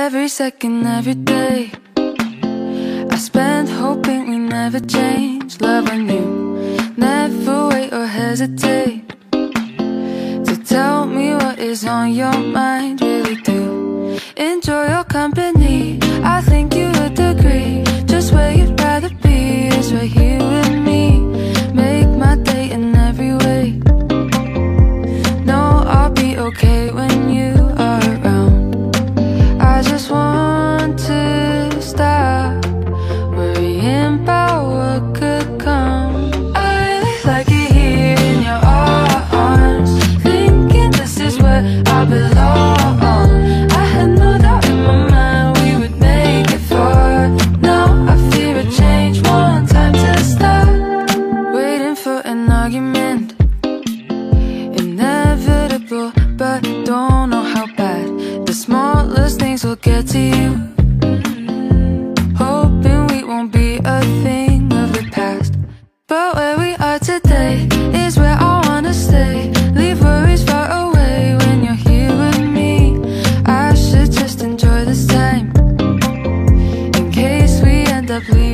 Every second, every day I spend hoping we never change. Love on you, never wait or hesitate to tell me what is on your mind. Really do enjoy your company, I think you would agree. Just where you'd rather be is right here with me. Make my day in every way. No, I'll be okay when you are around. I just want to stop worrying about what could come. I really like it here in your arms, thinking this is where I belong. I had no doubt in my mind we would make it far. Now I fear a change, one time to stop waiting for an argument. Inevitable, but don't know how bad the smallest things will get to you. Hoping we won't be a thing of the past, but where we are today is where I wanna stay. Leave worries far away when you're here with me. I should just enjoy this time in case we end up leaving.